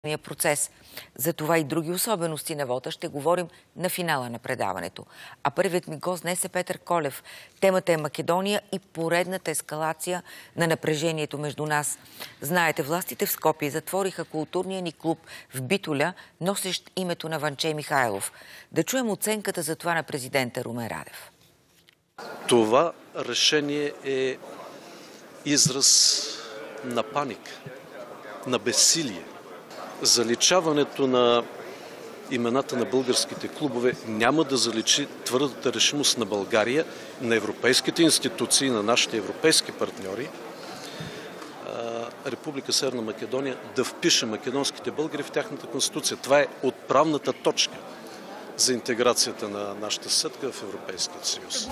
процес. За това и други особености на вота ще говорим на финала на предаването. А първият ми гост днес е Петър Колев. Темата е Македония и поредната ескалация на напрежението между нас. Знаете, властите в Скопие затвориха културния ни клуб в Битоля, носещ името на Ванче Михайлов. Да чуем оценката за това на президента Румен Радев. Това решение е израз на паника, на безсилие. Заличаването на имената на българските клубове няма да заличи твърдата решимост на България, на европейските институции, на нашите европейски партньори, Република Северна Македония да впише македонските българи в тяхната конституция. Това е отправната точка за интеграцията на нашата съседка в Европейския съюз.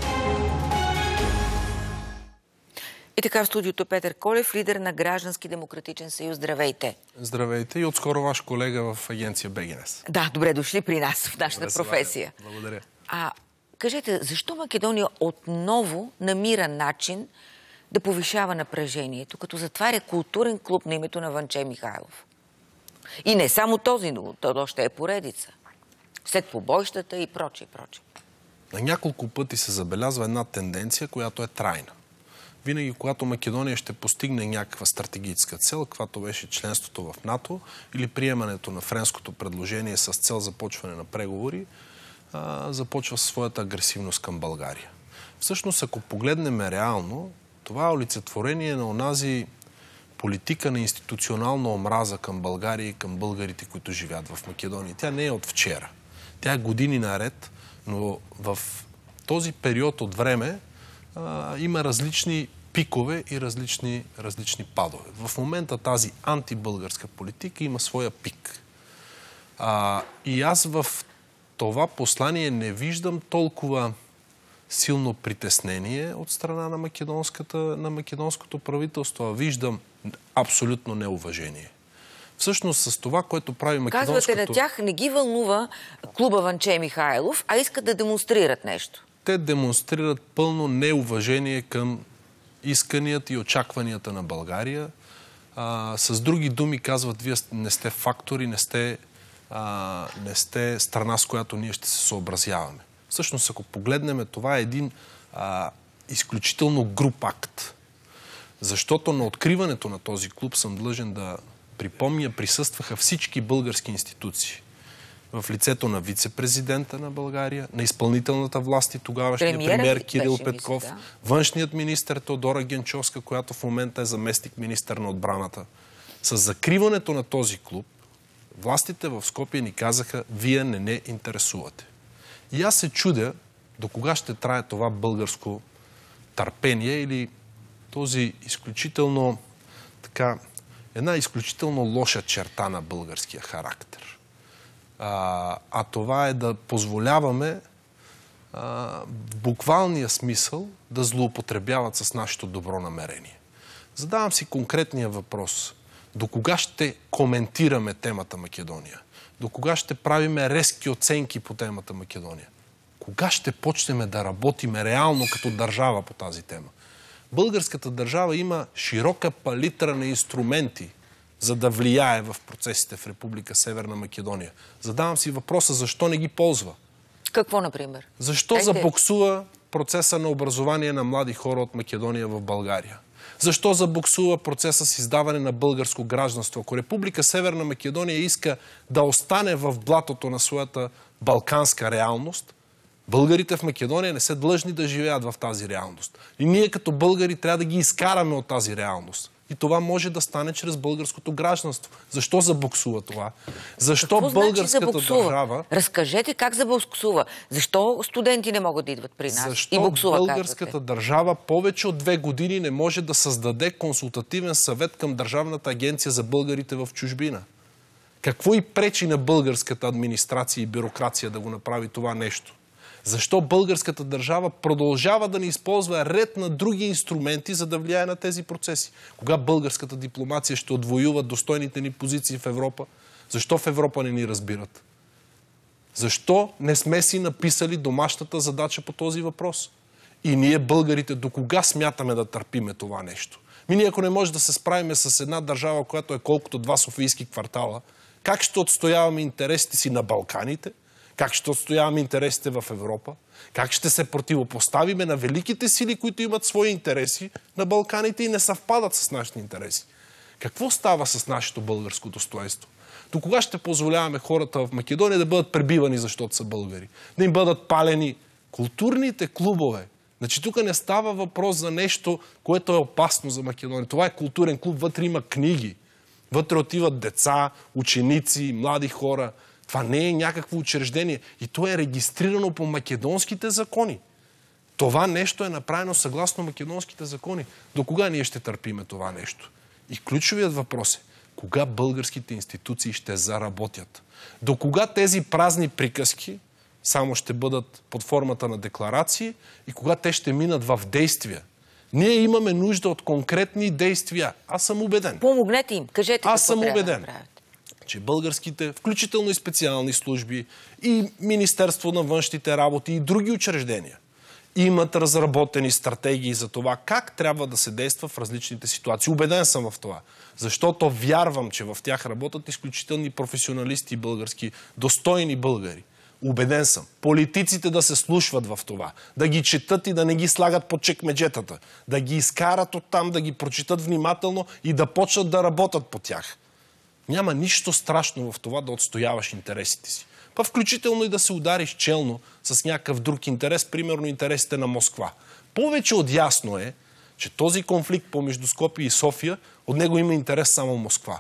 И така в студиото Петър Колев, лидер на Граждански демократичен съюз. Здравейте! Здравейте и отскоро ваш колега в агенция БГНС. Да, добре дошли при нас в нашата професия. Благодаря. Кажете, защо Македония отново намира начин да повишава напрежението, като затваря културен клуб на името на Ванче Михайлов? И не само този, но то ще е поредица. След побойщата и прочее, прочее. На няколко пъти се забелязва една тенденция, която е трайна. Винаги, когато Македония ще постигне някаква стратегическа цел, каквато беше членството в НАТО или приемането на френското предложение с цел започване на преговори, започва своята агресивност към България. Всъщност, ако погледнем реално, това е олицетворение на онази политика на институционална омраза към България и към българите, които живеят в Македония. Тя не е от вчера. Тя е години наред, но в този период от време има различни пикове и различни падове. В момента тази антибългарска политика има своя пик. И аз в това послание не виждам толкова силно притеснение от страна на македонското правителство, а виждам абсолютно неуважение. Всъщност с това, което прави македонското... Казвате, на тях не ги вълнува клуба Ванче Михайлов, а искат да демонстрират нещо. Те демонстрират пълно неуважение към исканията и очакванията на България. С други думи казват, вие не сте фактори, не сте страна, с която ние ще се съобразяваме. Всъщност, ако погледнем, това е един изключително груб акт. Защото на откриването на този клуб, съм длъжен да припомня, присъстваха всички български институции. В лицето на вице-президента на България, на изпълнителната власт и тогавашния премиер Кирил Петков, външният министър Теодора Генчовска, която в момента е заместник министър на отбраната. С закриването на този клуб, властите в Скопие ни казаха, вие не интересувате. И аз се чудя до кога ще трае това българско търпение или този изключително една изключително лоша черта на българския характер. Това е да позволяваме в буквалния смисъл да злоупотребяват с нашето добро намерение. Задавам си конкретния въпрос. До кога ще коментираме темата Македония? До кога ще правиме резки оценки по темата Македония? Кога ще почнем да работим реално като държава по тази тема? Българската държава има широка палитра на инструменти, за да влияе в процесите в Република Северна Македония. Задавам си въпроса, защо не ги ползва? Какво, например? Защо забуксува процеса на образование на млади хора от Македония в България? Защо забуксува процеса с издаване на българско гражданство? Ако Република Северна Македония иска да остане в блатото на своята балканска реалност, българите в Македония не са длъжни да живеят в тази реалност. И ние като българи трябва да ги изкараме от тази реалност. И това може да стане чрез българското гражданство. Защо забуксува това? Защо българската държава... Разкажете как забуксува. Защо студенти не могат да идват при нас? Защо българската държава повече от 2 години не може да създаде консултативен съвет към Държавната агенция за българите в чужбина? Какво и пречи на българската администрация и бюрокрация да го направи това нещо? Защо българската държава продължава да не използва ред на други инструменти, за да влияе на тези процеси? Кога българската дипломация ще отвоюва достойните ни позиции в Европа? Защо в Европа не ни разбират? Защо не сме си написали домашната задача по този въпрос? И ние, българите, до кога смятаме да търпиме това нещо? Ние ако не може да се справим с една държава, която е колкото 2 софийски квартала, как ще отстояваме интересите си на Балканите? Как ще отстояваме интересите в Европа? Как ще се противопоставиме на великите сили, които имат свои интереси на Балканите и не съвпадат с нашите интереси? Какво става с нашето българско достоинство? До кога ще позволяваме хората в Македония да бъдат пребивани, защото са българи? Да им бъдат палени културните клубове? Значи тук не става въпрос за нещо, което е опасно за Македония. Това е културен клуб, вътре има книги. Вътре отиват деца, ученици, млади хора. Това не е някакво учреждение. И то е регистрирано по македонските закони. Това нещо е направено съгласно македонските закони. До кога ние ще търпиме това нещо? И ключовият въпрос е, кога българските институции ще заработят? До кога тези празни приказки само ще бъдат под формата на декларации и кога те ще минат в действия? Ние имаме нужда от конкретни действия. Аз съм убеден. Помогнете им. Кажете какво трябва да правят. Че българските, включително и специални служби, и Министерство на външните работи, и други учреждения, имат разработени стратегии за това как трябва да се действа в различните ситуации. Убеден съм в това. Защото вярвам, че в тях работят изключителни професионалисти български, достойни българи. Убеден съм. Политиците да се слушват в това. Да ги четат и да не ги слагат по чекмеджетата. Да ги изкарат оттам, да ги прочитат внимателно и да почнат да работят по тях. Няма нищо страшно в това да отстояваш интересите си. Па включително и да се удариш челно с някакъв друг интерес, примерно интересите на Москва. Повече от ясно е, че този конфликт помежду Скопие и София, от него има интерес само Москва.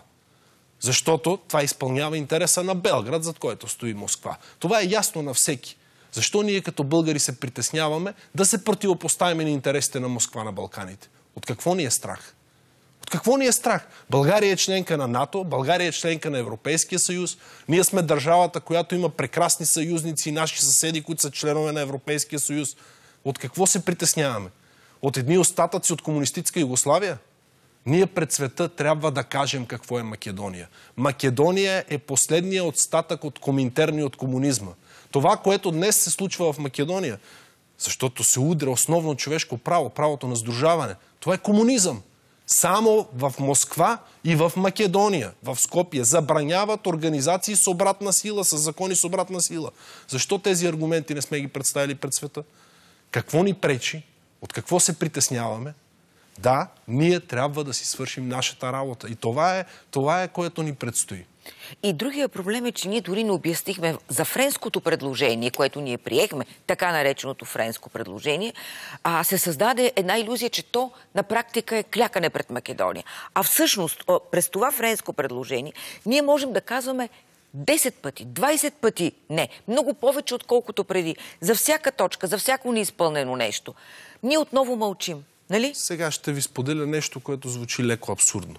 Защото това изпълнява интереса на Белград, зад който стои Москва. Това е ясно на всеки. Защо ние като българи се притесняваме да се противопоставим на интересите на Москва на Балканите? От какво ни е страх? От какво ни е страх? България е членка на НАТО, България е членка на Европейския съюз. Ние сме държавата, която има прекрасни съюзници и наши съседи, които са членове на Европейския съюз. От какво се притесняваме? От едни остатъци от комунистическа Югославия? Ние пред света трябва да кажем какво е Македония. Македония е последният остатък от Коминтерн и от комунизма. Това, което днес се случва в Македония, защото се удря основно човешко право, правото на сдружаване, това е комунизъм. Само в Москва и в Македония, в Скопие, забраняват организации с обратна сила, с закони с обратна сила. Защо тези аргументи не сме ги представили пред света? Какво ни пречи? От какво се притесняваме? Да, ние трябва да си свършим нашата работа. И това е което ни предстои. И другия проблем е, че ние дори не обяснихме за френското предложение, което ние приехме, така нареченото френско предложение, се създаде една илюзия, че то на практика е клякане пред Македония. А всъщност, през това френско предложение, ние можем да казваме 10 пъти, 20 пъти не, много повече отколкото преди. За всяка точка, за всяко неизпълнено нещо. Ние отново мълчим. Нали? Сега ще ви споделя нещо, което звучи леко абсурдно.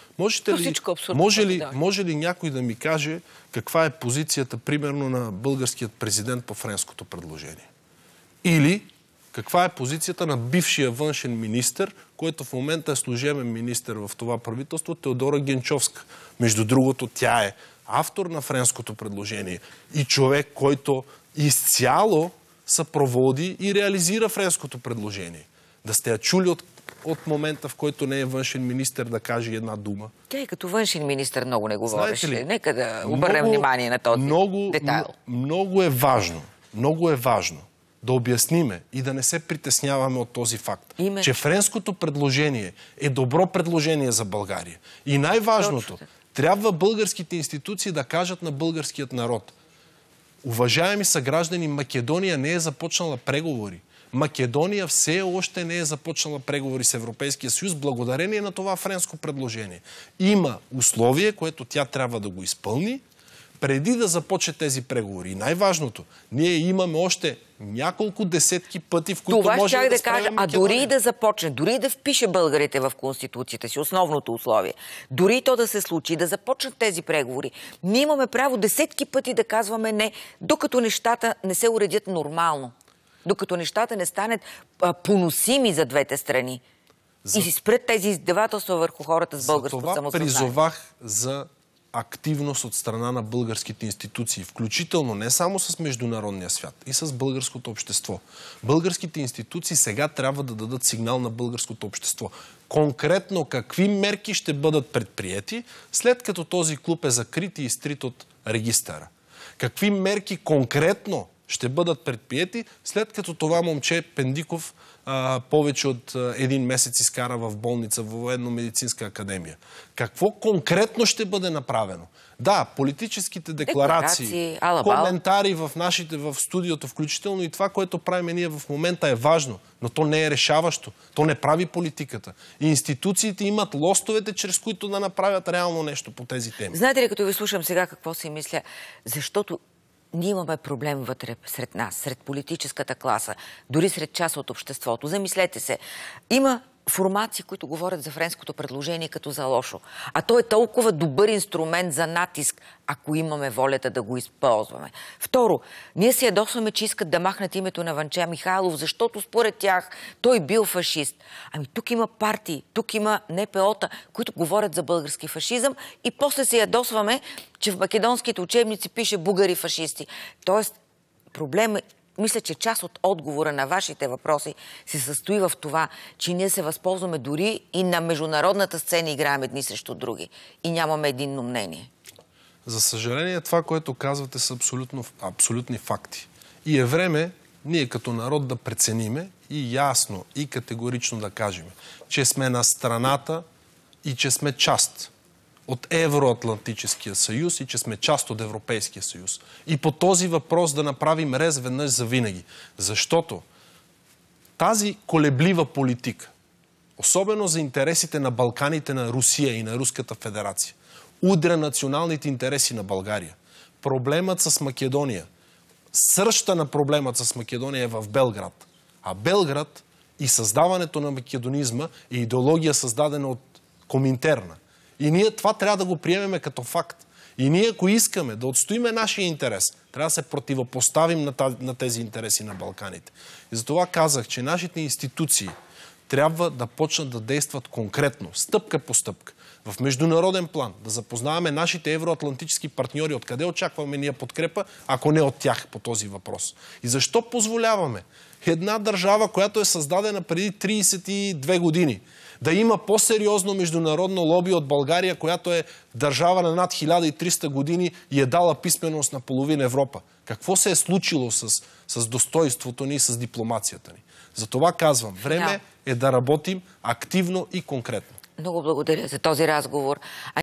Може ли някой да ми каже каква е позицията, примерно, на българският президент по френското предложение? Или каква е позицията на бившия външен министър, който в момента е служебен министър в това правителство, Теодора Генчовска. Между другото, тя е автор на френското предложение и човек, който изцяло съпроводи и реализира френското предложение. Да сте я чули от момента, в който не е външен министър, да каже една дума. Тя и като външен министър много не говореше. Нека да обърнем внимание на този детайл. Много е важно да обясниме и да не се притесняваме от този факт, че френското предложение е добро предложение за България. И най-важното, трябва българските институции да кажат на българският народ: уважаеми съграждани, Македония не е започнала преговори. Македония все още не е започнала преговори с Европейския съюз, благодарение на това френско предложение. Има условие, което тя трябва да го изпълни, преди да започне тези преговори. И най-важното, ние имаме още няколко десетки пъти, в които може да кажа, дори и да започне, дори и да впише българите в Конституцията си, основното условие, дори и то да се случи, да започнат тези преговори, ние имаме право десетки пъти да казваме не, докато нещата не се уредят нормално. Докато нещата не станат поносими за двете страни. И си спрат тези издевателства върху хората с българско самосъзнание. Това призовах за активност от страна на българските институции, включително не само с международния свят, и с българското общество. Българските институции сега трябва да дадат сигнал на българското общество. Конкретно какви мерки ще бъдат предприети, след като този клуб е закрит и изтрит от регистъра. Какви мерки конкретно ще бъдат предприети, след като това момче Пендиков повече от един месец изкара в болница, в Военно-медицинска академия. Какво конкретно ще бъде направено? Да, политическите декларации, коментари в студиото, включително и това, което правим ние в момента е важно, но то не е решаващо. То не прави политиката. И институциите имат лостовете, чрез които да направят реално нещо по тези теми. Знаете ли, като ви слушам сега какво си мисля? Защото ние имаме проблем вътре сред нас, сред политическата класа, дори сред част от обществото. Замислете се. Има формации, които говорят за френското предложение като за лошо. А то е толкова добър инструмент за натиск, ако имаме волята да го използваме. Второ, ние се ядосваме, че искат да махнат името на Ванче Михайлов, защото според тях той бил фашист. Ами тук има партии, тук има НПО-та, които говорят за български фашизъм и после се ядосваме, че в македонските учебници пише бугари фашисти. Тоест, проблем е, мисля, че част от отговора на вашите въпроси се състои в това, че ние се възползваме дори и на международната сцена играем едни срещу други и нямаме единно мнение. За съжаление, това, което казвате, са абсолютни факти. И е време ние като народ да прецениме и ясно и категорично да кажем, че сме на страната и че сме част от Евроатлантическия съюз и че сме част от Европейския съюз. И по този въпрос да направим рез веднъж за винаги. Защото тази колеблива политика, особено за интересите на Балканите, на Русия и на Руската федерация, удря националните интереси на България. Проблемът с Македония, сръща на проблемът с Македония е в Белград. А Белград и създаването на македонизма е идеология, създадена от Коминтерна. И ние това трябва да го приемеме като факт. И ние, ако искаме да отстоиме нашия интерес, трябва да се противопоставим на тези интереси на Балканите. И затова казах, че нашите институции трябва да почнат да действат конкретно, стъпка по стъпка, в международен план, да запознаваме нашите евроатлантически партньори, откъде очакваме ние подкрепа, ако не от тях по този въпрос. И защо позволяваме една държава, която е създадена преди 32 години, да има по-сериозно международно лоби от България, която е държава на над 1300 години и е дала писменост на половина Европа? Какво се е случило с достойството ни и с дипломацията ни? Затова казвам, време е да работим активно и конкретно. Много благодаря за този разговор.